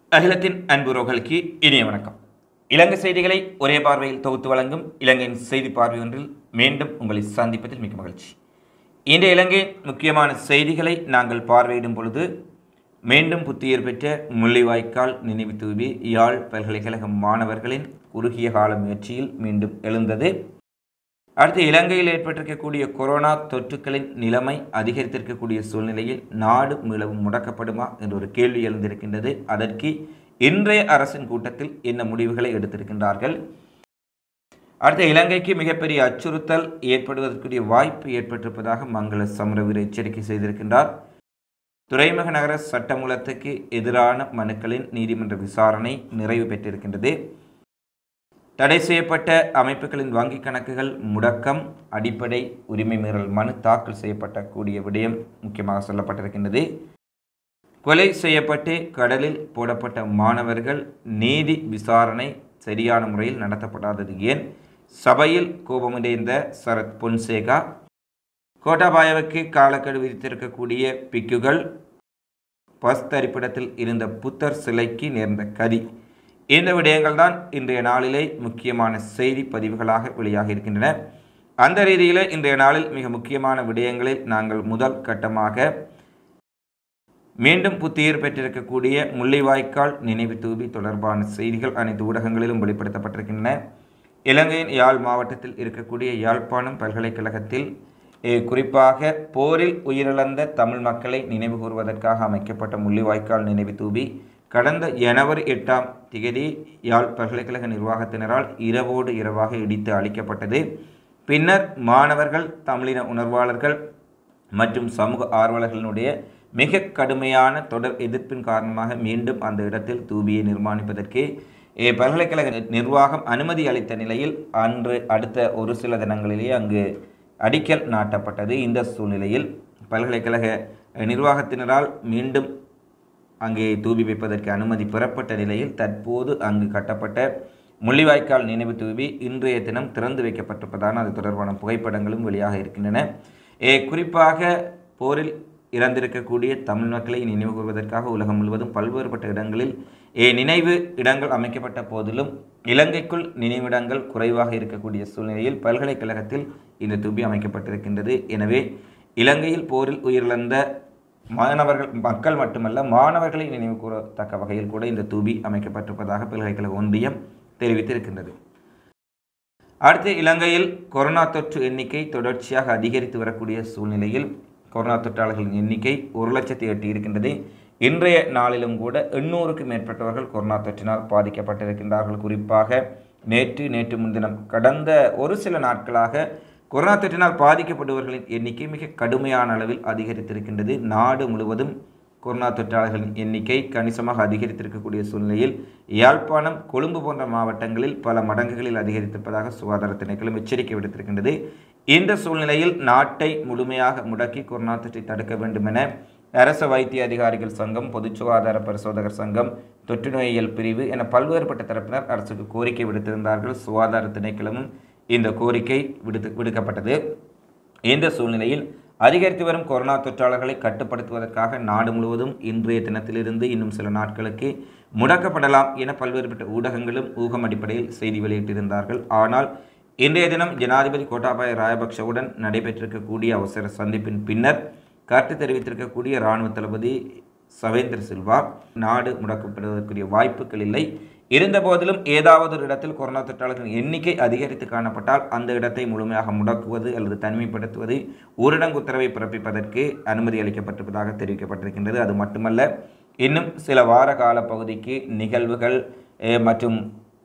அகிலத்தின் அன்புறவுகளுக்கு இனிய வணக்கம். இலங்கை செய்திகளை ஒரே பார்வையில் தொகுத்து வழங்கும் இலங்கையின் செய்தி பார்வை ஒன்றில் மீண்டும் உங்களை சந்திப்பதில் மிக்க மகிழ்ச்சி. இன்றைய இலங்கையின் முக்கியமான செய்திகளை நாங்கள் பார்வையிடும் பொழுது மீண்டும் புத்துயிர் பெற்ற முள்ளிவாய்க்கால் நினைவு தூவி யாழ் பல்கலைக்கழக மாணவர்களின் குறுகிய கால முயற்சியில் மீண்டும் எழுந்தது. அடுத்து இலங்கையில் ஏற்பட்டிருக்கக்கூடிய கொரோனா தொற்றுக்களின் நிலைமை அதிகரித்திருக்கக்கூடிய சூழ்நிலையில் நாடு மீளவும் முடக்கப்படுமா என்ற ஒரு கேள்வி எழுந்திருக்கின்றது. அதற்கு இன்றைய அரசின் கூட்டத்தில் என்ன முடிவுகளை எடுத்திருக்கின்றார்கள்? அடுத்த இலங்கைக்கு மிகப்பெரிய அச்சுறுத்தல் ஏற்படுவதற்குரிய வாய்ப்பு ஏற்பட்டிருப்பதாக மங்கள சமரவீர எச்சரிக்கை செய்திருக்கின்றார். துறைமுக நகர சட்டமூலத்துக்கு எதிரான மனுக்களின் நீதிமன்ற விசாரணை நிறைவு பெற்றிருக்கின்றது. தடை செய்யப்பட்ட அமைப்புகளின் வங்கிக் கணக்குகள் முடக்கம், அடிப்படை உரிமை மீறல் மனு தாக்கல் செய்யப்பட்ட கூடிய விடயம் முக்கியமாக சொல்லப்பட்டிருக்கின்றது. கொலை செய்யப்பட்டு கடலில் போடப்பட்ட மாணவர்கள் நீதி விசாரணை சரியான முறையில் நடத்தப்படாதது ஏன்? சபையில் கோபமடைந்த சரத் பொன்சேகா, கோட்டாபாயவுக்கு காலக்கெடு விதித்திருக்கக்கூடிய பிக்குகள், பஸ் தரிப்பிடத்தில் இருந்த புத்தர் சிலைக்கு நேர்ந்த கதி, இந்த விடயங்கள் தான் இன்றைய நாளிலே முக்கியமான செய்தி பதிவுகளாக வெளியாக இருக்கின்றன. அந்த ரீதியில் இன்றைய நாளில் மிக முக்கியமான விடயங்களில் நாங்கள் முதல் கட்டமாக மீண்டும் புத்துயிர் பெற்றிருக்கக்கூடிய முள்ளிவாய்க்கால் நினைவு தூவி தொடர்பான செய்திகள் அனைத்து ஊடகங்களிலும் வெளிப்படுத்தப்பட்டிருக்கின்றன. இலங்கையின் யாழ் மாவட்டத்தில் இருக்கக்கூடிய யாழ்ப்பாணம் பல்கலைக்கழகத்தில் குறிப்பாக போரில் உயிரிழந்த தமிழ் மக்களை நினைவு கூறுவதற்காக அமைக்கப்பட்ட முள்ளிவாய்க்கால் நினைவு தூவி கடந்த ஜனவரி 8 யாழ் பல்கலைக்கழக நிர்வாகத்தினரால் இரவோடு இரவாக இடித்து அளிக்கப்பட்டது. பின்னர் மாணவர்கள், தமிழின உணர்வாளர்கள் மற்றும் சமூக ஆர்வலர்களுடைய மிக கடுமையான தொடர் எதிர்ப்பின் காரணமாக மீண்டும் அந்த இடத்தில் தூபியை நிர்மாணிப்பதற்கு பல்கலைக்கழக நிர்வாகம் அனுமதி அளித்த நிலையில் அன்று அடுத்த ஒரு சில தினங்களிலேயே அங்கு அடிக்கல் நாட்டப்பட்டது. இந்த சூழ்நிலையில் பல்கலைக்கழக நிர்வாகத்தினரால் மீண்டும் அங்கே தூவி வைப்பதற்கு அனுமதி பெறப்பட்ட நிலையில் தற்போது அங்கு கட்டப்பட்ட முள்ளிவாய்க்கால் நினைவு தூவி இன்றைய தினம் திறந்து வைக்கப்பட்டிருப்பதான அது தொடர்பான புகைப்படங்களும் வெளியாக இருக்கின்றன. குறிப்பாக போரில் இறந்திருக்கக்கூடிய தமிழ் மக்களை நினைவு கூறுவதற்காக உலகம் முழுவதும் பல்வேறுபட்ட இடங்களில் நினைவு இடங்கள் அமைக்கப்பட்ட போதிலும் இலங்கைக்குள் நினைவிடங்கள் குறைவாக இருக்கக்கூடிய சூழ்நிலையில் பல்கலைக்கழகத்தில் இந்த தூபி அமைக்கப்பட்டிருக்கின்றது. எனவே இலங்கையில் போரில் உயிரிழந்த மக்கள் மட்டுமல்ல, மாணவர்களை நினைவு கூறத்தக்க வகையில் கூட இந்த தூபி அமைக்கப்பட்டிருப்பதாக பல்கலைக்கழக ஒன்றியம் தெரிவித்திருக்கின்றது. அடுத்து இலங்கையில் கொரோனா தொற்று எண்ணிக்கை தொடர்ச்சியாக அதிகரித்து வரக்கூடிய சூழ்நிலையில் கொரோனா தொற்றாளர்களின் எண்ணிக்கை 1,00,000 எட்டி இருக்கின்றது. இன்றைய நாளிலும் கூட 800க்கும் மேற்பட்டவர்கள் கொரோனா தொற்றினால் பாதிக்கப்பட்டிருக்கின்றார்கள். குறிப்பாக நேற்று முன்தினம் கடந்த ஒரு சில நாட்களாக கொரோனா தொற்றினால் பாதிக்கப்படுபவர்களின் எண்ணிக்கை மிக கடுமையான அளவில் அதிகரித்திருக்கின்றது. நாடு முழுவதும் கொரோனா தொற்றாளர்களின் எண்ணிக்கை கணிசமாக அதிகரித்திருக்கக்கூடிய சூழ்நிலையில் யாழ்ப்பாணம், கொழும்பு போன்ற மாவட்டங்களில் பல மடங்குகளில் அதிகரித்திருப்பதாக சுகாதார திணைக்களம் எச்சரிக்கை விடுத்திருக்கின்றது. இந்த சூழ்நிலையில் நாட்டை முழுமையாக முடக்கி கொரோனா தொற்றை தடுக்க வேண்டும் என அரச வைத்திய அதிகாரிகள் சங்கம், பொது சுகாதார பரிசோதகர் சங்கம், தொற்று நோயியல் பிரிவு என பல்வேறுபட்ட தரப்பினர் அரசுக்கு கோரிக்கை விடுத்திருந்தார்கள். சுகாதார திணைக்களமும் இந்த கோரிக்கை விடுக்கப்பட்டது. இந்த சூழ்நிலையில் அதிகரித்து வரும் கொரோனா தொற்றாளர்களை கட்டுப்படுத்துவதற்காக நாடு முழுவதும் இன்றைய தினத்திலிருந்து இன்னும் சில நாட்களுக்கு முடக்கப்படலாம் என பல்வேறுபட்ட ஊடகங்களும் ஊகம் அடிப்படையில் செய்தி வெளியிட்டிருந்தார்கள். ஆனால் இன்றைய தினம் ஜனாதிபதி கோட்டாபாய ராஜபக்ஷவுடன் நடைபெற்றிருக்கக்கூடிய அவசர சந்திப்பின் பின்னர் கருத்து தெரிவித்திருக்கக்கூடிய இராணுவ தளபதி சவேந்திர சில்வா நாடு முடக்கப்படுவதற்குரிய வாய்ப்புகள் இல்லை, இருந்தபோதிலும் ஏதாவது ஒரு இடத்தில் கொரோனா தொற்றாளர்களின் எண்ணிக்கை அதிகரித்து காணப்பட்டால் அந்த இடத்தை முழுமையாக முடக்குவது அல்லது தனிமைப்படுத்துவது, ஊரடங்கு உத்தரவை பிறப்பிப்பதற்கு அனுமதி அளிக்கப்பட்டிருப்பதாக தெரிவிக்கப்பட்டிருக்கின்றது. அது மட்டுமல்ல, இன்னும் சில வார கால பகுதிக்கு நிகழ்வுகள் மற்றும்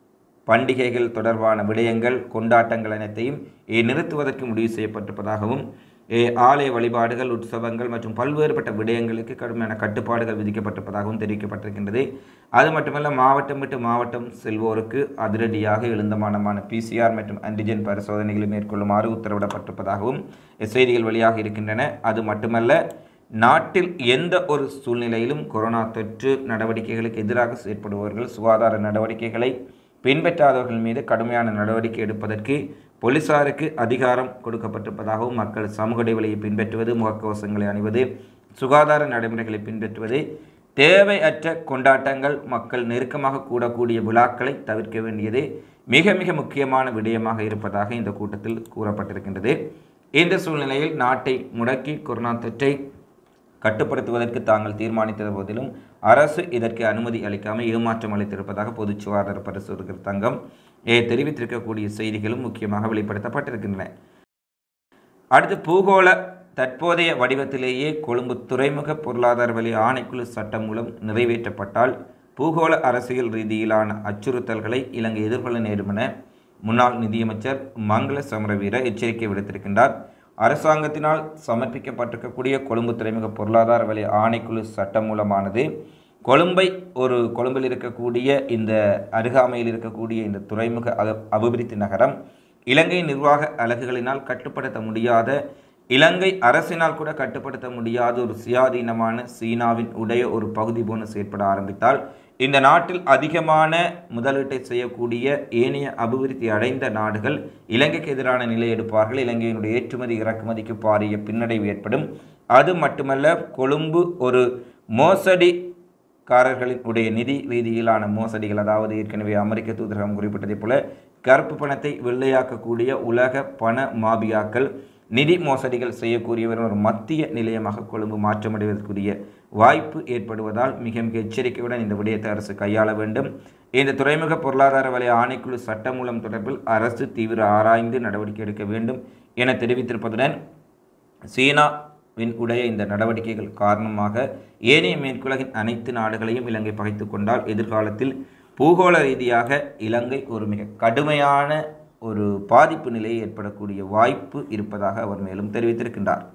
பண்டிகைகள் தொடர்பான விடயங்கள், கொண்டாட்டங்கள் அனைத்தையும் நிறுத்துவதற்கு முடிவு செய்யப்பட்டிருப்பதாகவும், ஆலய வழிபாடுகள், உற்சவங்கள் மற்றும் பல்வேறுபட்ட விடயங்களுக்கு கடுமையான கட்டுப்பாடுகள் விதிக்கப்பட்டிருப்பதாகவும் தெரிவிக்கப்பட்டிருக்கின்றது. அது மட்டுமல்ல, மாவட்டம் விட்டு மாவட்டம் செல்வோருக்கு அதிரடியாக எழுந்தமானமான PCR மற்றும் ஆன்டிஜென் பரிசோதனைகளை மேற்கொள்ளுமாறு உத்தரவிடப்பட்டிருப்பதாகவும் செய்திகள் வெளியாக இருக்கின்றன. அது மட்டுமல்ல, நாட்டில் எந்த ஒரு சூழ்நிலையிலும் கொரோனா தொற்று நடவடிக்கைகளுக்கு எதிராக செயற்படுபவர்கள், சுகாதார நடவடிக்கைகளை பின்பற்றாதவர்கள் மீது கடுமையான நடவடிக்கை எடுப்பதற்கு போலீசாருக்கு அதிகாரம் கொடுக்கப்பட்டிருப்பதாகவும், மக்கள் சமூக இடைவெளியை பின்பற்றுவது, முகக்கவசங்களை அணிவது, சுகாதார நடைமுறைகளை பின்பற்றுவது, தேவையற்ற கொண்டாட்டங்கள், மக்கள் நெருக்கமாக கூடக்கூடிய விழாக்களை தவிர்க்க வேண்டியது மிக மிக முக்கியமான விடயமாக இருப்பதாக இந்த கூட்டத்தில் கூறப்பட்டிருக்கின்றது. இந்த சூழ்நிலையில் நாட்டை முடக்கி கொரோனா தொற்றை கட்டுப்படுத்துவதற்கு தாங்கள் தீர்மானித்த போதிலும் அரசு இதற்கு அனுமதி அளிக்காமல் ஏமாற்றம் அளித்திருப்பதாக பொது சுகாதார பரிசோதகர் சங்கம் தெரிவித்திருக்கக்கூடிய செய்திகளும் முக்கியமாக வெளிப்படுத்தப்பட்டிருக்கின்றன. அடுத்து, பூகோள தற்போதைய வடிவத்திலேயே கொழும்பு துறைமுக பொருளாதார வலய ஆணைக்குழு சட்டம் மூலம் நிறைவேற்றப்பட்டால் பூகோள அரசியல் ரீதியிலான அச்சுறுத்தல்களை இலங்கை எதிர்கொள்ள நேரும் என முன்னாள் நிதியமைச்சர் மங்கள சமரவீர எச்சரிக்கை விடுத்திருக்கின்றார். அரசாங்கத்தினால் சமர்ப்பிக்கப்பட்டிருக்கக்கூடிய கொழும்பு துறைமுக பொருளாதார வலய ஆணைக்குழு சட்டம் மூலமானது கொழும்பில் இருக்கக்கூடிய இந்த அருகாமையில் இருக்கக்கூடிய இந்த துறைமுக அபிவிருத்தி நகரம் இலங்கை நிர்வாக அலகுகளினால் கட்டுப்படுத்த முடியாத, இலங்கை அரசினால் கூட கட்டுப்படுத்த முடியாத ஒரு சுயாதீனமான சீனாவின் உடைய ஒரு பகுதி போன்று செயற்பட ஆரம்பித்தால் இந்த நாட்டில் அதிகமான முதலீட்டை செய்யக்கூடிய ஏனைய அபிவிருத்தி அடைந்த நாடுகள் இலங்கைக்கு எதிரான நிலை எடுப்பார்கள். இலங்கையினுடைய ஏற்றுமதி இறக்குமதிக்கு பாரிய பின்னடைவு ஏற்படும். அது மட்டுமல்ல, கொழும்பு ஒரு மோசடிக்காரர்களின் உடைய நிதி ரீதியிலான மோசடிகள், அதாவது ஏற்கனவே அமெரிக்க தூதரகம் குறிப்பிட்டதை போல கருப்பு பணத்தை வெள்ளையாக்கக்கூடிய உலக பண மாபியாக்கள், நிதி மோசடிகள் செய்யக்கூடியவர் ஒரு மத்திய நிலையமாக கொழும்பு மாற்றமடைவதற்குரிய வாய்ப்பு ஏற்படுவதால் மிக மிக எச்சரிக்கையுடன் இந்த விடயத்தை அரசு கையாள வேண்டும். இந்த துறைமுக பொருளாதார வலய ஆணைக்குழு சட்டமூலம் தொடர்பில் அரசு தீவிர ஆராய்ந்து நடவடிக்கை எடுக்க வேண்டும் என தெரிவித்திருப்பதுடன் சீனாவின் உடைய இந்த நடவடிக்கைகள் காரணமாக ஏனைய மேற்குலகின் அனைத்து நாடுகளையும் இலங்கை பகைத்து கொண்டால் எதிர்காலத்தில் பூகோள ரீதியாக இலங்கை ஒரு மிக கடுமையான ஒரு பாதிப்பு நிலையை ஏற்படக்கூடிய வாய்ப்பு இருப்பதாக அவர் மேலும் தெரிவித்திருக்கின்றார்.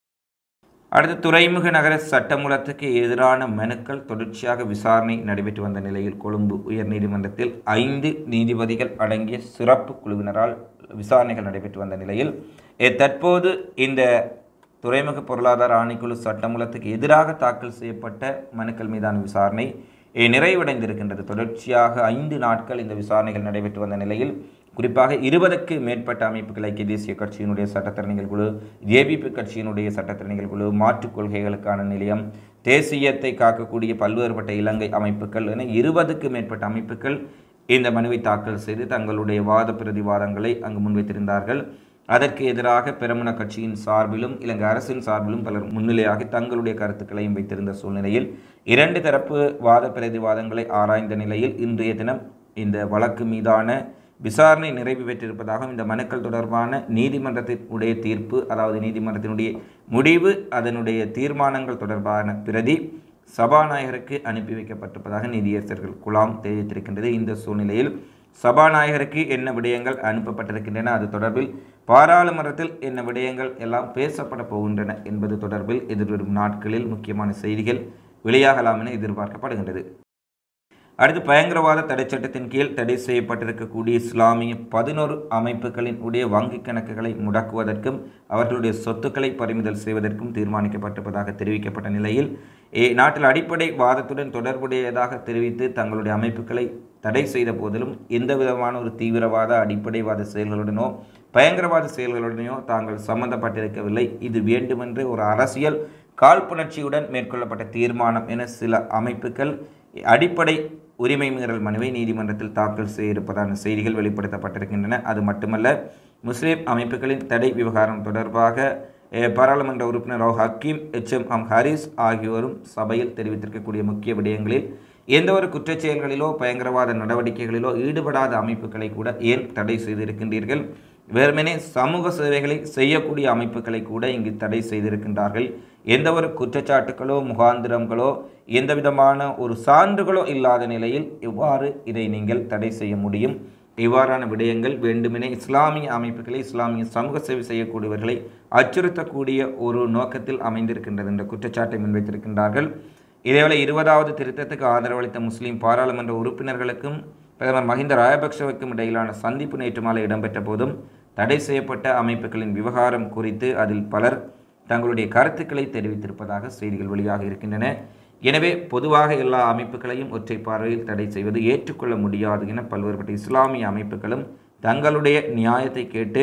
அடுத்து, துறைமுக நகர சட்டமூலத்துக்கு எதிரான மனுக்கள் தொடர்ச்சியாக விசாரணை நடைபெற்று வந்த நிலையில் கொழும்பு உயர்நீதிமன்றத்தில் 5 நீதிபதிகள் அடங்கிய சிறப்பு குழுவினரால் விசாரணைகள் நடைபெற்று வந்த நிலையில் தற்போது இந்த துறைமுக பொருளாதார ஆணைக்குழு சட்டமூலத்துக்கு எதிராக தாக்கல் செய்யப்பட்ட மனுக்கள் மீதான விசாரணை நிறைவடைந்திருக்கின்றது. தொடர்ச்சியாக 5 நாட்கள் இந்த விசாரணைகள் நடைபெற்று வந்த நிலையில் குறிப்பாக 20க்கு மேற்பட்ட அமைப்புகள், ஐக்கிய தேசிய கட்சியினுடைய சட்டத்தரணிகள் குழு, ஏபிபி கட்சியினுடைய சட்டத்தரணிகள் குழு, மாற்றுக் கொள்கைகளுக்கான நிலையம், தேசியத்தை காக்கக்கூடிய பல்வேறுபட்ட இலங்கை அமைப்புகள் என 20க்கு மேற்பட்ட அமைப்புகள் இந்த மனுவை தாக்கல் செய்து தங்களுடைய வாத பிரதிவாதங்களை அங்கு முன்வைத்திருந்தார்கள். அதற்கு எதிராக பெரமுன கட்சியின் சார்பிலும் இலங்கை அரசின் சார்பிலும் பலர் முன்னிலையாகி தங்களுடைய கருத்துக்களையும் வைத்திருந்த சூழ்நிலையில் 2 தரப்பு வாத பிரதிவாதங்களை ஆராய்ந்த நிலையில் இன்றைய தினம் இந்த வழக்கு மீதான விசாரணை நிறைவு பெற்றிருப்பதாகவும் இந்த மனுக்கள் தொடர்பான நீதிமன்றத்தினுடைய தீர்ப்பு, அதாவது நீதிமன்றத்தினுடைய முடிவு, அதனுடைய தீர்மானங்கள் தொடர்பான பிரதி சபாநாயகருக்கு அனுப்பி வைக்கப்பட்டிருப்பதாக நீதியரசர்கள் குழாம் தெரிவித்திருக்கின்றது. இந்த சூழ்நிலையில் சபாநாயகருக்கு என்ன விடயங்கள் அனுப்பப்பட்டிருக்கின்றன, அது தொடர்பில் பாராளுமன்றத்தில் என்ன விடயங்கள் எல்லாம் பேசப்பட போகின்றன என்பது தொடர்பில் எதிர்வரும் நாட்களில் முக்கியமான செய்திகள் வெளியாகலாம் என எதிர்பார்க்கப்படுகின்றது. அடுத்து, பயங்கரவாத தடை சட்டத்தின் கீழ் தடை செய்யப்பட்டிருக்கக்கூடிய இஸ்லாமிய 11 அமைப்புகளின் உடைய வங்கிக் கணக்குகளை முடக்குவதற்கும் அவர்களுடைய சொத்துக்களை பறிமுதல் செய்வதற்கும் தீர்மானிக்கப்பட்டிருப்பதாக தெரிவிக்கப்பட்ட நிலையில் நாட்டில் அடிப்படை வாதத்துடன் தொடர்புடையதாக தெரிவித்து தங்களுடைய அமைப்புகளை தடை செய்த போதிலும் எந்த விதமான ஒரு தீவிரவாத அடிப்படைவாத செயல்களுடனோ பயங்கரவாத செயல்களுடனோ தாங்கள் சம்பந்தப்பட்டிருக்கவில்லை. இது வேண்டுமென்று ஒரு அரசியல் காழ்ப்புணர்ச்சியுடன் மேற்கொள்ளப்பட்ட தீர்மானம் என சில அமைப்புகள் அடிப்படை உரிமை மீறல் மனுவை நீதிமன்றத்தில் தாக்கல் செய்திருப்பதான செய்திகள் வெளிப்படுத்தப்பட்டிருக்கின்றன. அது மட்டுமல்ல, முஸ்லிம் அமைப்புகளின் தடை விவகாரம் தொடர்பாக பாராளுமன்ற உறுப்பினர் ஹக்கீம் HM ஹரிஸ் ஆகியோரும் சபையில் தெரிவித்திருக்கக்கூடிய முக்கிய விடயங்களில் எந்தவொரு குற்றச்செயல்களிலோ பயங்கரவாத நடவடிக்கைகளிலோ ஈடுபடாத அமைப்புகளை கூட ஏன் தடை செய்திருக்கின்றீர்கள்? வெறுமனே சமூக சேவைகளை செய்யக்கூடிய அமைப்புகளை கூட இங்கு தடை செய்திருக்கின்றார்கள். எந்த ஒரு குற்றச்சாட்டுகளோ முகாந்திரங்களோ எந்த விதமான ஒரு சான்றுகளோ இல்லாத நிலையில் எவ்வாறு இதை நீங்கள் தடை செய்ய முடியும்? இவ்வாறான விடயங்கள் வேண்டுமெனே இஸ்லாமிய அமைப்புகளை, இஸ்லாமிய சமூக சேவை செய்யக்கூடியவர்களை அச்சுறுத்தக்கூடிய ஒரு நோக்கத்தில் அமைந்திருக்கின்றது என்ற குற்றச்சாட்டை முன்வைத்திருக்கின்றார்கள். இதேவேளை 20வது திருத்தத்துக்கு ஆதரவளித்த முஸ்லிம் பாராளுமன்ற உறுப்பினர்களுக்கும் பிரதமர் மஹிந்த ராஜபக்ஷவுக்கும் இடையிலான சந்திப்பு நேற்று மாலை இடம்பெற்ற போதும் தடை செய்யப்பட்ட அமைப்புகளின் விவகாரம் குறித்து அதில் பலர் தங்களுடைய கருத்துக்களை தெரிவித்திருப்பதாக செய்திகள் வெளியாக இருக்கின்றன. எனவே பொதுவாக எல்லா அமைப்புகளையும் ஒற்றை பார்வையில் தடை செய்வது ஏற்றுக்கொள்ள முடியாது என பல்வேறுபட்ட இஸ்லாமிய அமைப்புகளும் தங்களுடைய நியாயத்தை கேட்டு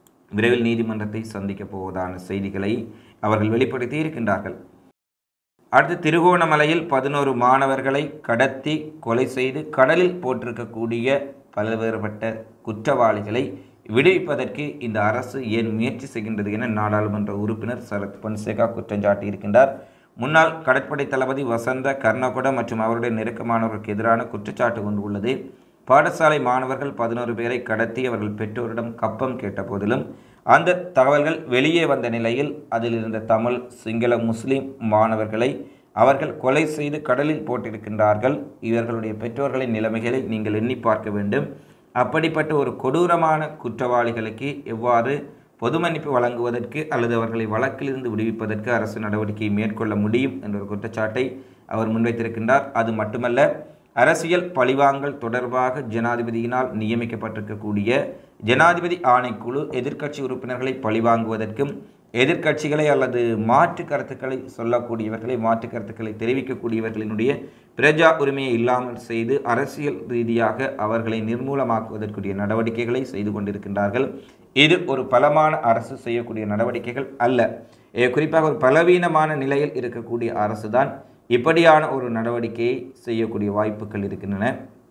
விரைவில் நீதிமன்றத்தை சந்திக்கப் போவதான செய்திகளை அவர்கள் வெளிப்படுத்தி இருக்கின்றார்கள். அடுத்து திருகோணமலையில் 11 மாணவர்களை கடத்தி கொலை செய்து கடலில் போட்டிருக்கக்கூடிய பல்வேறுபட்ட குற்றவாளிகளை விடுவிப்பதற்கு இந்த அரசு ஏன் முயற்சி செய்கின்றது என நாடாளுமன்ற உறுப்பினர் சரத் பொன்சேகா குற்றம் சாட்டியிருக்கின்றார். முன்னாள் கடற்படை தளபதி வசந்த கர்ணகொட மற்றும் அவருடைய நெருக்கமானவர்களுக்கு எதிரான குற்றச்சாட்டு கொண்டு உள்ளது. பாடசாலை மாணவர்கள் 11 பேரை கடத்தி அவர்கள் பெற்றோரிடம் கப்பம் கேட்ட போதிலும் அந்த தகவல்கள் வெளியே வந்த நிலையில் அதில் இருந்த தமிழ், சிங்கள, முஸ்லிம் மாணவர்களை அவர்கள் கொலை செய்து கடலில் போட்டிருக்கின்றார்கள். இவர்களுடைய பெற்றோர்களின் நிலைமைகளை நீங்கள் எண்ணி பார்க்க வேண்டும். அப்படிப்பட்ட ஒரு கொடூரமான குற்றவாளிகளுக்கு எவ்வாறு பொது மன்னிப்பு வழங்குவதற்கு அல்லது அவர்களை வழக்கிலிருந்து விடுவிப்பதற்கு அரசு நடவடிக்கை மேற்கொள்ள முடியும் என்ற ஒரு குற்றச்சாட்டை அவர் முன்வைத்திருக்கின்றார். அது மட்டுமல்ல, அரசியல் பழிவாங்கல் தொடர்பாக ஜனாதிபதியினால் நியமிக்கப்பட்டிருக்கக்கூடிய ஜனாதிபதி ஆணைக்குழு எதிர்க்கட்சி உறுப்பினர்களை பழிவாங்குவதற்கும் எதிர்க்கட்சிகளை அல்லது மாற்று கருத்துக்களை சொல்லக்கூடியவர்களை மாற்று கருத்துக்களை தெரிவிக்கக்கூடியவர்களினுடைய பிரஜா உரிமையை இல்லாமல் செய்து அரசியல் ரீதியாக அவர்களை நிர்மூலமாக்குவதற்குரிய நடவடிக்கைகளை செய்து கொண்டிருக்கின்றார்கள். இது ஒரு பலமான அரசு செய்யக்கூடிய நடவடிக்கைகள் அல்ல. குறிப்பாக ஒரு பலவீனமான நிலையில் இருக்கக்கூடிய அரசு தான் இப்படியான ஒரு நடவடிக்கையை செய்யக்கூடிய வாய்ப்புகள் இருக்கின்றன.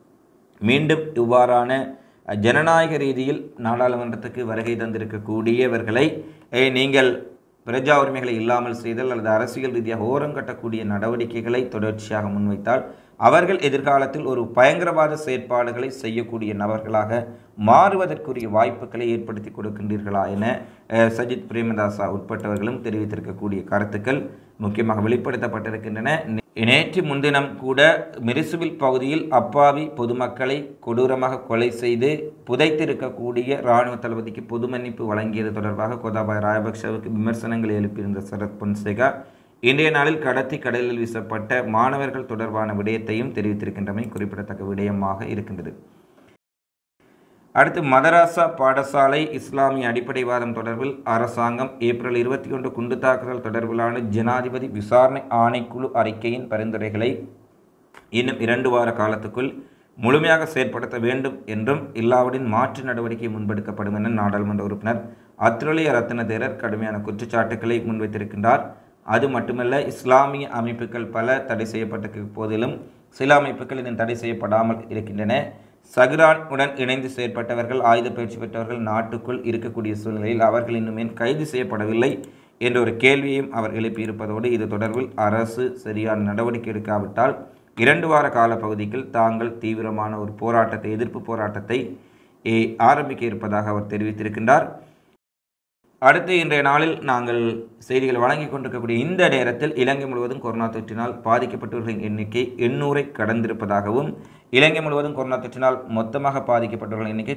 மீண்டும் இவ்வாறான ஜனநாயக ரீதியில் நாடாளுமன்றத்துக்கு வருகை தந்திருக்கக்கூடியவர்களை நீங்கள் பிரஜா உரிமைகளை இல்லாமல் செய்தல் அல்லது அரசியல் ரீதியாக ஓரம் கட்டக்கூடிய நடவடிக்கைகளை தொடர்ச்சியாக முன்வைத்தால் அவர்கள் எதிர்காலத்தில் ஒரு பயங்கரவாத செயற்பாடுகளை செய்யக்கூடிய நபர்களாக மாறுவதற்குரிய வாய்ப்புகளை ஏற்படுத்தி கொடுக்கின்றீர்களா என சஜித் பிரேமதாசா உட்பட்டவர்களும் தெரிவித்திருக்கக்கூடிய கருத்துக்கள் முக்கியமாக வெளிப்படுத்தப்பட்டிருக்கின்றன. நேற்று முன்தினம் கூட மிரிசுவில் பகுதியில் அப்பாவி பொதுமக்களை கொடூரமாக கொலை செய்து புதைத்திருக்கக்கூடிய இராணுவ தளபதிக்கு பொது மன்னிப்பு வழங்கியது தொடர்பாக கோதாபாய ராஜபக்சவுக்கு விமர்சனங்களை எழுப்பியிருந்த சரத் பொன்சேகா இன்றைய நாளில் கடத்தி கடலில் வீசப்பட்ட மாணவர்கள் தொடர்பான விடயத்தையும் தெரிவித்திருக்கின்றமை குறிப்பிடத்தக்க விடயமாக இருக்கின்றது. அடுத்து மதராசா பாடசாலை இஸ்லாமிய அடிப்படைவாதம் தொடர்பில் அரசாங்கம் ஏப்ரல் 21 குண்டு தாக்குதல் தொடர்பிலான ஜனாதிபதி விசாரணை ஆணைக்குழு அறிக்கையின் பரிந்துரைகளை இன்னும் 2 வார காலத்துக்குள் முழுமையாக செயற்படுத்த வேண்டும் என்றும் இல்லாவிடின் மாற்று நடவடிக்கை முன்பெடுக்கப்படும் என நாடாளுமன்ற உறுப்பினர் அத்ரலிய ரத்ன தேரர் கடுமையான குற்றச்சாட்டுக்களை முன்வைத்திருக்கின்றார். அது மட்டுமல்ல, இஸ்லாமிய அமைப்புகள் பல தடை செய்யப்பட்ட போதிலும் சில அமைப்புகள் இன்னும் தடை செய்யப்படாமல் இருக்கின்றன. சஹ்ரான் உடன் இணைந்து செயற்பட்டவர்கள், ஆயுத பயிற்சி பெற்றவர்கள் நாட்டுக்குள் இருக்கக்கூடிய சூழ்நிலையில் அவர்கள் இன்னும் கைது செய்யப்படவில்லை என்ற ஒரு கேள்வியையும் அவர் எழுப்பியிருப்பதோடு இது தொடர்பில் அரசு சரியான நடவடிக்கை எடுக்காவிட்டால் 2 வார கால பகுதியில் தாங்கள் தீவிரமான ஒரு போராட்டத்தை எதிர்ப்பு போராட்டத்தை ஆரம்பிக்க இருப்பதாக அவர் தெரிவித்திருக்கின்றார். அடுத்து இன்றைய நாளில் நாங்கள் செய்திகள் வழங்கிக் கொண்டிருக்கக்கூடிய இந்த நேரத்தில் இலங்கை முழுவதும் கொரோனா தொற்றினால் பாதிக்கப்பட்டவர்களின் எண்ணிக்கை 800ஐ கடந்திருப்பதாகவும் இலங்கை முழுவதும் கொரோனா தொற்றினால் மொத்தமாக பாதிக்கப்பட்டவர்களின் எண்ணிக்கை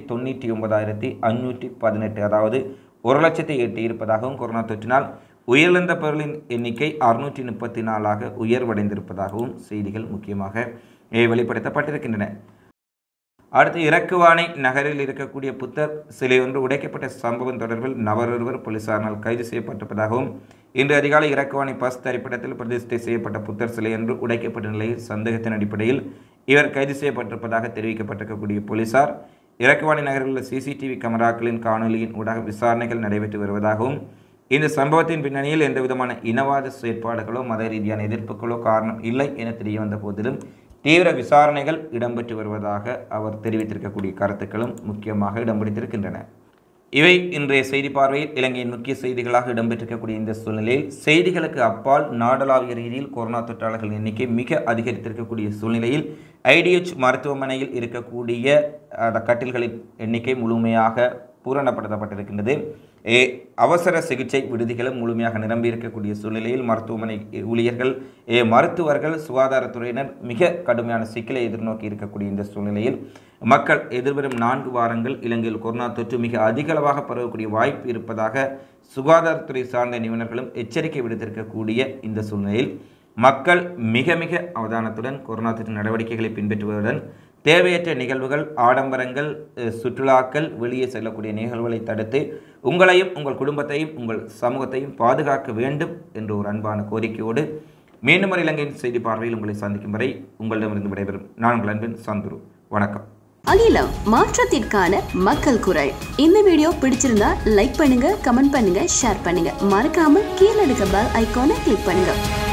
99,518 அதாவது 1,00,000 எட்டியிருப்பதாகவும் கொரோனா தொற்றினால் உயிரிழந்தவர்களின் எண்ணிக்கை 634ஆக உயர்வடைந்திருப்பதாகவும் செய்திகள் முக்கியமாக வெளிப்படுத்தப்பட்டிருக்கின்றன. அடுத்து இறக்குவானை நகரில் இருக்கக்கூடிய புத்தர் சிலை ஒன்று உடைக்கப்பட்ட சம்பவம் தொடர்பில் நபரொருவர் போலீசாரால் கைது செய்யப்பட்டிருப்பதாகவும் இன்று அதிகாலை இறக்குவானை பஸ் தரிப்பிடத்தில் பிரதிஷ்டை செய்யப்பட்ட புத்தர் சிலை ஒன்று உடைக்கப்பட்ட நிலையில் சந்தேகத்தின் அடிப்படையில் இவர் கைது செய்யப்பட்டிருப்பதாக தெரிவிக்கப்பட்டிருக்கக்கூடிய போலீசார் இறக்குவானை நகரில் உள்ள சிசிடிவி கேமராக்களின் காணொலியின் ஊடாக விசாரணைகள் நடைபெற்று வருவதாகவும் இந்த சம்பவத்தின் பின்னணியில் எந்தவிதமான இனவாத செயற்பாடுகளோ மத ரீதியான எதிர்ப்புகளோ காரணம் இல்லை என தெரிய வந்த போதிலும் தீவிர விசாரணைகள் இடம்பெற்று வருவதாக அவர் தெரிவித்திருக்கக்கூடிய கருத்துக்களும் முக்கியமாக இடம் பிடித்திருக்கின்றன. இவை இன்றைய செய்தி பார்வையில் இலங்கையின் முக்கிய செய்திகளாக இடம்பெற்றிருக்கக்கூடிய இந்த சூழ்நிலையில் செய்திகளுக்கு அப்பால் நாடளாவிய ரீதியில் கொரோனா தொற்றாளர்கள் எண்ணிக்கை மிக அதிகரித்திருக்கக்கூடிய சூழ்நிலையில் ஐடிஎச் மருத்துவமனையில் இருக்கக்கூடிய கட்டில்களின் எண்ணிக்கை முழுமையாக பூரணப்படுத்தப்பட்டிருக்கின்றது. அவசர சிகிச்சை விடுதிகளும் முழுமையாக நிரம்பி இருக்கக்கூடிய சூழ்நிலையில் மருத்துவமனை ஊழியர்கள், மருத்துவர்கள், சுகாதாரத்துறையினர் மிக கடுமையான சிக்கலை எதிர்நோக்கி இருக்கக்கூடிய இந்த சூழ்நிலையில் மக்கள் எதிர்வரும் 4 வாரங்கள் இலங்கையில் கொரோனா தொற்று மிக அதிக அளவாக பரவக்கூடிய வாய்ப்பு இருப்பதாக சுகாதாரத்துறை சார்ந்த நிபுணர்களும் எச்சரிக்கை விடுத்திருக்கக்கூடிய இந்த சூழ்நிலையில் மக்கள் மிக மிக அவதானத்துடன் கொரோனா தொற்று நடவடிக்கைகளை பின்பற்றுவதுடன் தேவையற்ற நிகழ்வுகள், ஆடம்பரங்கள், சுற்றுலாக்கள், வெளியே செல்லக்கூடிய நிகழ்வுகளை தடுத்து உங்களையும் உங்கள் குடும்பத்தையும் உங்கள் சமூகத்தையும் பாதுகாக்க வேண்டும் என்ற ஒரு அன்பான கோரிக்கையோடு மீண்டும் ஒரு இலங்கையின் செய்தி பார்வையில் உங்களை சந்திக்கும் வரை உங்களிடமிருந்து விடைபெறும் நான் உங்கள் அன்பின் சந்துரு. வணக்கம். அகிலம், மாற்றத்திற்கான மக்கள் குரல். இந்த வீடியோ பிடிச்சிருந்தா லைக் பண்ணுங்க, கமெண்ட் பண்ணுங்க, ஷேர் பண்ணுங்க. மறக்காம கீழே இருக்க பெல் ஐகானை கிளிக் பண்ணுங்க.